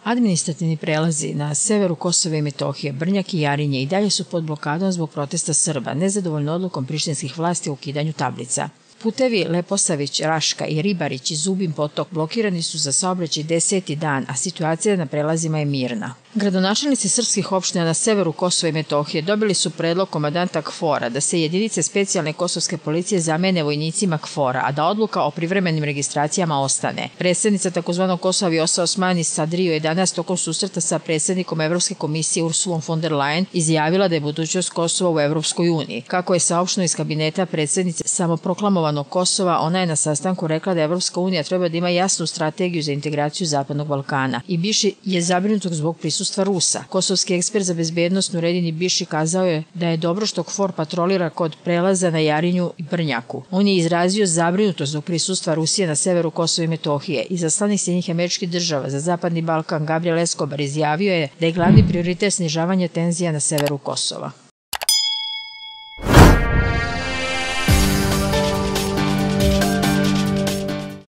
Administrativni prelazi na severu Kosova i Metohije, Brnjak i Jarinje i dalje su pod blokadom zbog protesta Srba, nezadovoljno odlukom prištinskih vlasti o ukidanju tablica. Putevi Leposavić, Raška i Ribarić i Zubin potok blokirani su za saobraćaj 10. dan, a situacija na prelazima je mirna. Gradonačelnici srpskih opština na severu Kosova i Metohije dobili su predlog komandanta KFOR-a da se jedinice specijalne kosovske policije zamene vojnicima KFOR-a, a da odluka o privremenim registracijama ostane. Predsednica tzv. Kosova Vjosa Osmani Sadrio je danas tokom susreta sa predsednikom Evropske komisije Ursulom von der Leyen izjavila da je budućnost Kosova u Evropskoj uniji. Kako je saopšteno iz kabineta predsednice samoproklamovanog Kosova, ona je na sastanku rekla da Evropska unija treba da ima jasnu strategiju za integraciju Zapadnog Balkana. I Biši je zabrinut zbog prisustva Rusa. Kosovski ekspert za bezbednost Nuredin Biši kazao je da je dobro što KFOR patrolira kod prelaza na Jarinju i Brnjaku. On je izrazio zabrinutost zbog prisustva Rusije na severu Kosova i Metohije. Izaslanik Sjedinjenih Američkih Država za Zapadni Balkan Gabriel Escobar izjavio je da je glavni prioritet snižavanje tenzija na severu Kosova.